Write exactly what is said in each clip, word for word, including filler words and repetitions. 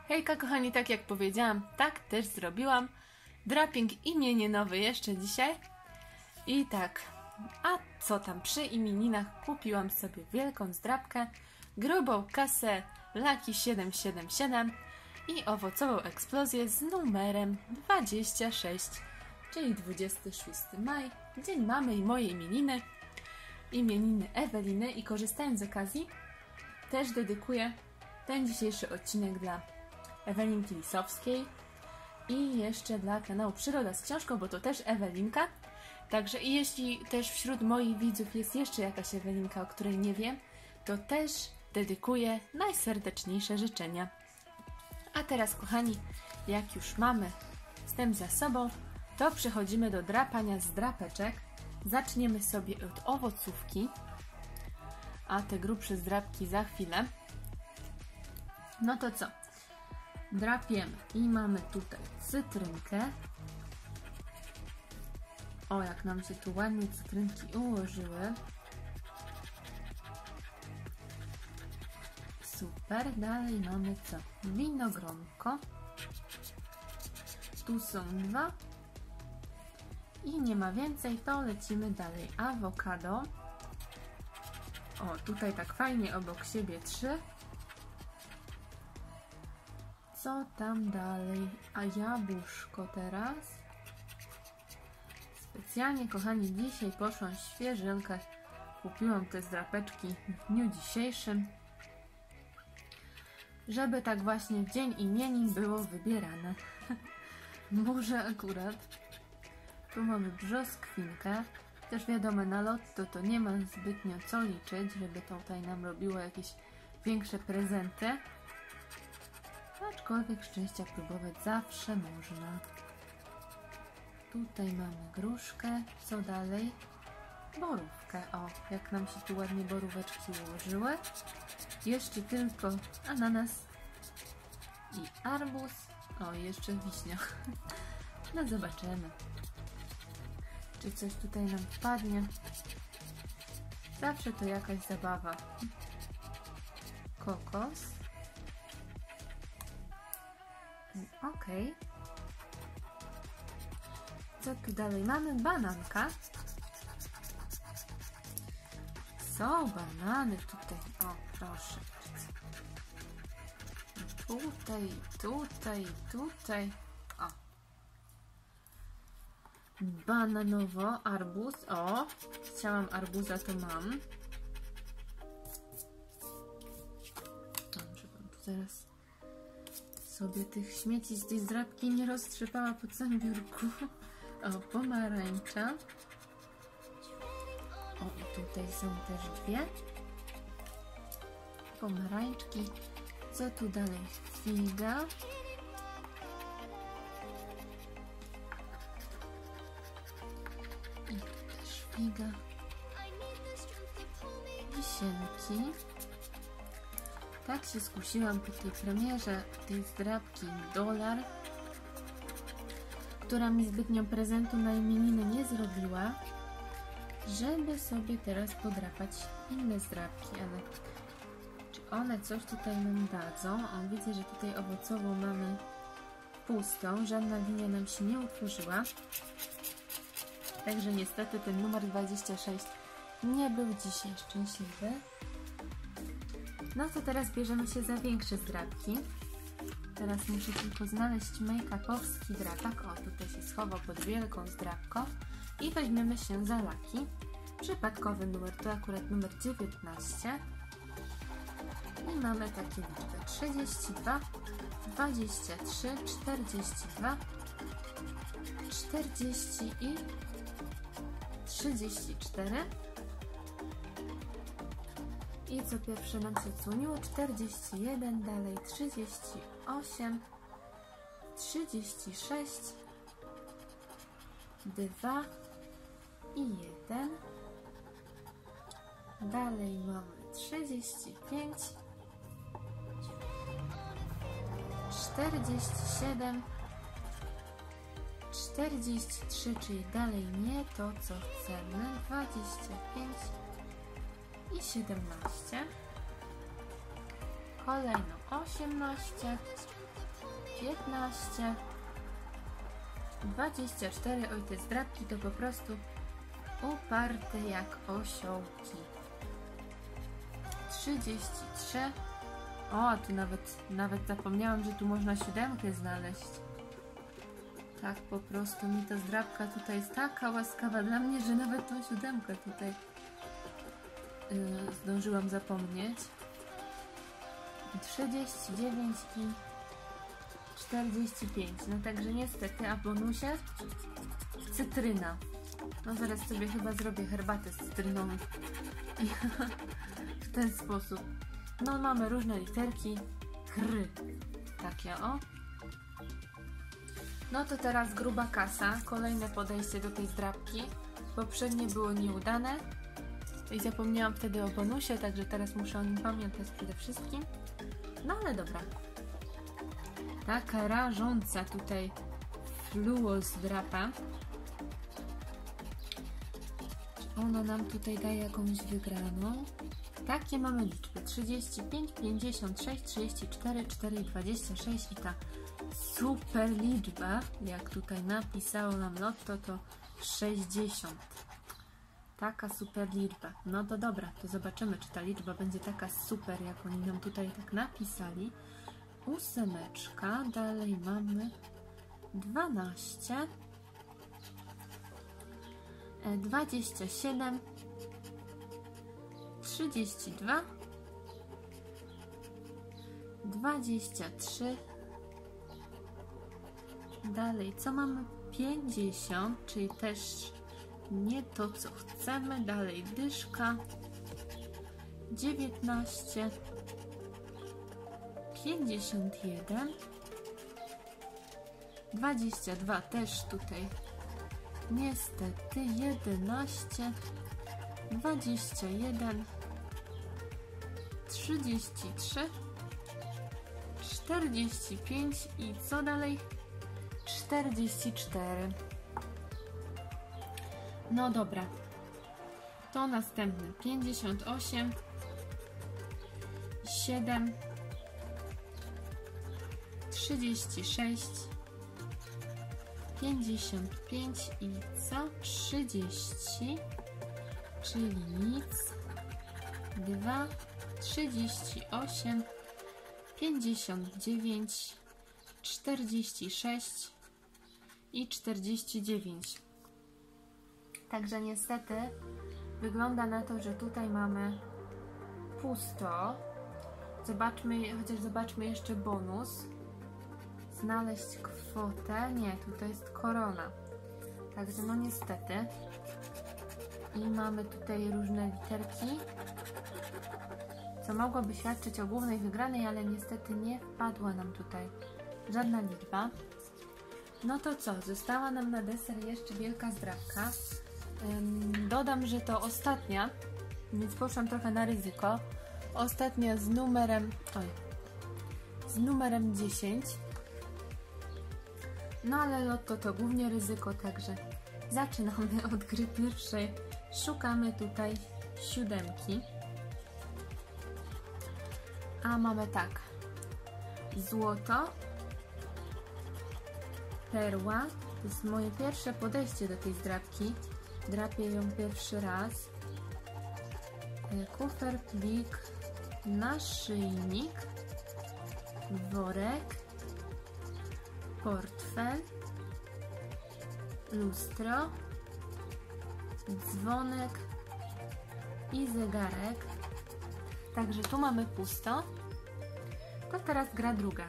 Hejka kochani, tak jak powiedziałam, tak też zrobiłam. Draping imieninowy jeszcze dzisiaj. I tak, a co tam, przy imieninach kupiłam sobie wielką zdrapkę, grubą kasę Lucky siedem siedem siedem i owocową eksplozję z numerem dwadzieścia sześć, czyli dwudziesty szósty maj, dzień mamy i moje imieniny, imieniny Eweliny, i korzystając z okazji też dedykuję ten dzisiejszy odcinek dla Ewelinki Lisowskiej i jeszcze dla kanału Przyroda z Książką, bo to też Ewelinka. Także i jeśli też wśród moich widzów jest jeszcze jakaś Ewelinka, o której nie wiem, to też dedykuję najserdeczniejsze życzenia. A teraz kochani, jak już mamy wstęp za sobą, to przechodzimy do drapania z drapeczek. Zaczniemy sobie od owocówki, a te grubsze zdrapki za chwilę. No to co? Drapiemy i mamy tutaj cytrynkę. O, jak nam się tu ładnie cytrynki ułożyły. Super, dalej mamy co? Winogronko. Tu są dwa. I nie ma więcej, to lecimy dalej. Awokado. O, tutaj tak fajnie obok siebie trzy. Co tam dalej? A jabłuszko teraz. Specjalnie, kochani, dzisiaj poszłam świeżynkę. Kupiłam te zdrapeczki w dniu dzisiejszym, żeby tak właśnie w dzień imienin było wybierane. Może akurat. Tu mamy brzoskwinkę. Też wiadomo, na lotto to nie ma zbytnio co liczyć, żeby tutaj nam robiło jakieś większe prezenty. Aczkolwiek szczęścia próbować zawsze można. Tutaj mamy gruszkę. Co dalej? Borówkę. O, jak nam się tu ładnie boróweczki ułożyły. Jeszcze tylko ananas i arbuz. O, jeszcze wiśnia. No zobaczymy, czy coś tutaj nam wpadnie. Zawsze to jakaś zabawa. Kokos. Ok. Co tu dalej mamy? Bananka. Są banany tutaj. O, proszę. Tutaj, tutaj, tutaj. O. Bananowo, arbuz. O, chciałam arbuza, to mam. Dobrze, bym tu teraz sobie tych śmieci z tej zdrapki nie roztrzepała po całym biurku. O, pomarańcza. O, i tutaj są też dwie pomarańczki. Co tu dalej? Figa. I tu też figa. Wisienki. Tak się skusiłam po tej premierze tej zdrapki dolar, która mi zbytnio prezentu na imieniny nie zrobiła, żeby sobie teraz podrapać inne zdrapki, ale czy one coś tutaj nam dadzą? O, widzę, że tutaj owocową mamy pustą, żadna linia nam się nie utworzyła, także niestety ten numer dwadzieścia sześć nie był dzisiaj szczęśliwy. No to teraz bierzemy się za większe zdrapki. Teraz muszę tylko znaleźć make-upowski drapak. O, tutaj się schował pod wielką zdrapką. I weźmiemy się za Lucky. Przypadkowy numer to akurat numer dziewiętnaście. I mamy takie liczby: trzydzieści dwa, dwadzieścia trzy, czterdzieści dwa, czterdzieści i trzydzieści cztery. I co pierwsze nam się odsłoniło? czterdzieści jeden, dalej trzydzieści osiem, trzydzieści sześć, dwa i jeden. Dalej mamy trzydzieści pięć, czterdzieści siedem, czterdzieści trzy, czyli dalej nie to, co chcemy, dwadzieścia pięć i siedemnaście. Kolejno osiemnaście, piętnaście, dwadzieścia cztery. Oj, te zdrabki to po prostu uparte jak osiołki. trzydzieści trzy. O, tu nawet, nawet zapomniałam, że tu można siódemkę znaleźć. Tak po prostu mi ta zdrabka tutaj jest taka łaskawa dla mnie, że nawet tą siódemkę tutaj yy, zdążyłam zapomnieć. trzydzieści dziewięć i czterdzieści pięć. No także niestety, a w bonusie cytryna. No zaraz sobie chyba zrobię herbatę z cytryną i w ten sposób. No mamy różne literki. Kry. Takie o. No to teraz gruba kasa. Kolejne podejście do tej zdrabki. Poprzednie było nieudane. I zapomniałam wtedy o bonusie, także teraz muszę o nim pamiętać przede wszystkim. No ale dobra. Taka rażąca tutaj fluo zdrapa. Czy ona nam tutaj daje jakąś wygraną? Takie mamy liczby. trzydzieści pięć, pięćdziesiąt sześć, trzydzieści cztery, cztery i dwadzieścia sześć i ta super liczba, jak tutaj napisało nam lotto, to sześćdziesiąt. Taka super liczba. No to dobra, to zobaczymy, czy ta liczba będzie taka super, jak oni nam tutaj tak napisali. Ósemeczka, dalej mamy dwanaście, dwadzieścia siedem, trzydzieści dwa, dwadzieścia trzy, dalej co mamy? pięćdziesiąt, czyli też nie to, co chcemy. Dalej dyszka, dziewiętnaście, pięćdziesiąt jeden, dwadzieścia dwa też tutaj niestety, jedenaście, dwadzieścia jeden, trzydzieści trzy, czterdzieści pięć i co dalej? czterdzieści cztery. No dobra, to następny pięćdziesiąt osiem, siedem, trzydzieści sześć, pięćdziesiąt pięć i co? trzydzieści, czyli nic, dwa, trzydzieści osiem, pięćdziesiąt dziewięć, czterdzieści sześć i czterdzieści dziewięć. Także niestety wygląda na to, że tutaj mamy pusto. Zobaczmy, chociaż zobaczmy jeszcze bonus. Znaleźć kwotę. Nie, tutaj jest korona. Także no niestety. I mamy tutaj różne literki, co mogłoby świadczyć o głównej wygranej, ale niestety nie wpadła nam tutaj żadna liczba. No to co? Została nam na deser jeszcze wielka zdrabka. Ym, dodam, że to ostatnia, więc poszłam trochę na ryzyko. Ostatnia z numerem oj, z numerem dziesięć. No ale lotto to głównie ryzyko, także zaczynamy od gry pierwszej. Szukamy tutaj siódemki. A mamy tak. Złoto, perła. To jest moje pierwsze podejście do tej zdrabki. Drapię ją pierwszy raz. Kufer, plik, naszyjnik, worek, portfel, lustro, dzwonek i zegarek. Także tu mamy pusto. To teraz gra druga.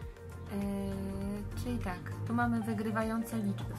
Yy, czyli tak, tu mamy wygrywające liczby.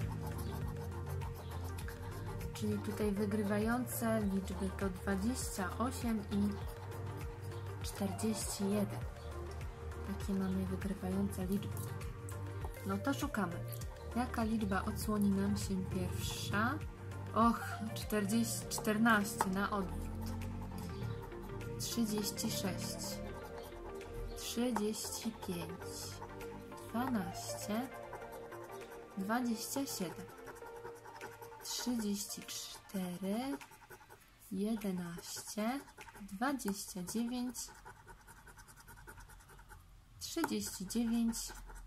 Czyli tutaj wygrywające liczby to dwadzieścia osiem i czterdzieści jeden. Takie mamy wygrywające liczby. No to szukamy. Jaka liczba odsłoni nam się pierwsza? Och, czterdzieści, czternaście na odwrót. trzydzieści sześć, trzydzieści pięć, dwanaście, dwadzieścia siedem, trzydzieści cztery, jedenaście, dwadzieścia dziewięć, trzydzieści dziewięć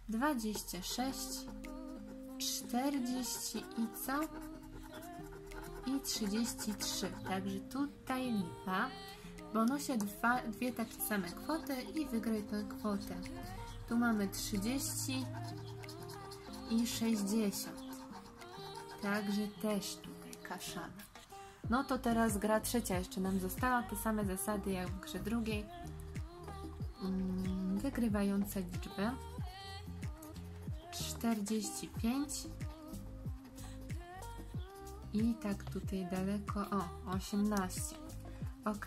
dwadzieścia sześć, czterdzieści i co? I trzydzieści trzy. Także tutaj lipa. W bonusie dwa, dwie takie same kwoty i wygraj tę kwotę. Tu mamy trzydzieści i sześćdziesiąt. Także też tutaj kaszana. No to teraz gra trzecia jeszcze nam została. Te same zasady jak w grze drugiej. Hmm, wygrywające liczby. czterdzieści pięć. I tak tutaj daleko. O, osiemnaście. Ok.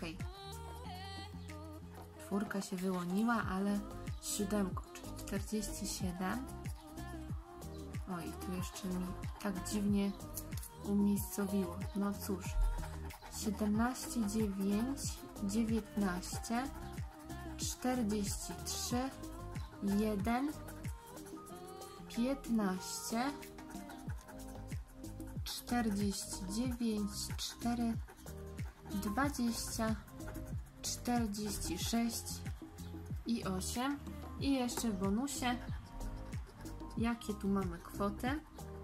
Czwórka się wyłoniła, ale siódemką, czyli czterdzieści siedem. Oj, tu jeszcze mi tak dziwnie umiejscowiło. No cóż. siedemnaście, dziewięć, dziewiętnaście, czterdzieści trzy, jeden, piętnaście, czterdzieści dziewięć, cztery, dwadzieścia, czterdzieści sześć i osiem. I jeszcze w bonusie jakie tu mamy kwoty?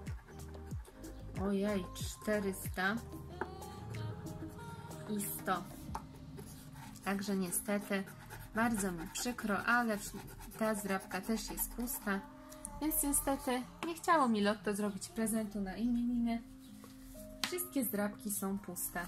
Ojej, czterysta i sto. Także niestety bardzo mi przykro, ale ta zdrabka też jest pusta, więc niestety nie chciało mi Lotto zrobić prezentu na imieniny. Wszystkie zdrabki są puste.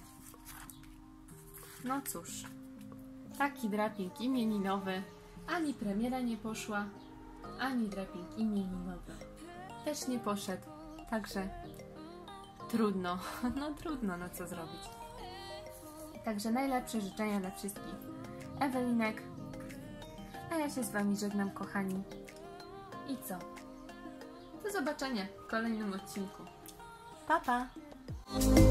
No cóż, taki draping imieninowy, ani premiera nie poszła, ani draping imieninowy też nie poszedł, także trudno, no trudno, no co zrobić. Także najlepsze życzenia dla wszystkich Ewelinek, a ja się z Wami żegnam, kochani. I co? Do zobaczenia w kolejnym odcinku. Pa, pa!